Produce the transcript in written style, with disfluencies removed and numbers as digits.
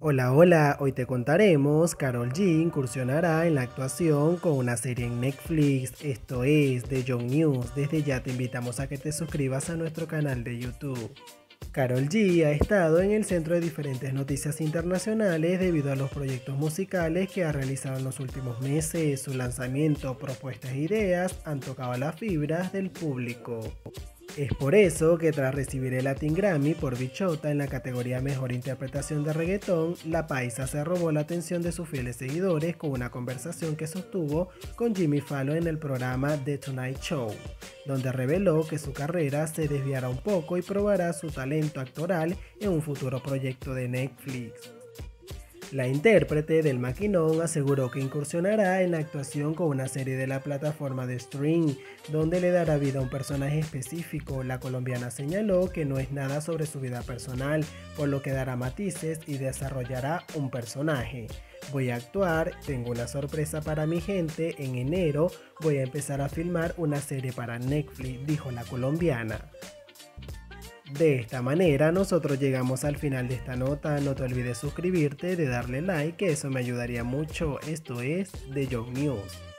Hola, hola, hoy te contaremos, Karol G incursionará en la actuación con una serie en Netflix, esto es The Young News. Desde ya te invitamos a que te suscribas a nuestro canal de YouTube. Karol G ha estado en el centro de diferentes noticias internacionales debido a los proyectos musicales que ha realizado en los últimos meses. Su lanzamiento, propuestas e ideas han tocado las fibras del público. Es por eso que tras recibir el Latin Grammy por Bichota en la categoría Mejor Interpretación de Reggaetón, la paisa se robó la atención de sus fieles seguidores con una conversación que sostuvo con Jimmy Fallon en el programa The Tonight Show, donde reveló que su carrera se desviará un poco y probará su talento actoral en un futuro proyecto de Netflix. La intérprete del maquinón aseguró que incursionará en la actuación con una serie de la plataforma de streaming, donde le dará vida a un personaje específico. La colombiana señaló que no es nada sobre su vida personal, por lo que dará matices y desarrollará un personaje. Voy a actuar, tengo una sorpresa para mi gente, en enero voy a empezar a filmar una serie para Netflix, dijo la colombiana. De esta manera nosotros llegamos al final de esta nota. No te olvides suscribirte, de darle like, que eso me ayudaría mucho. Esto es The Young News.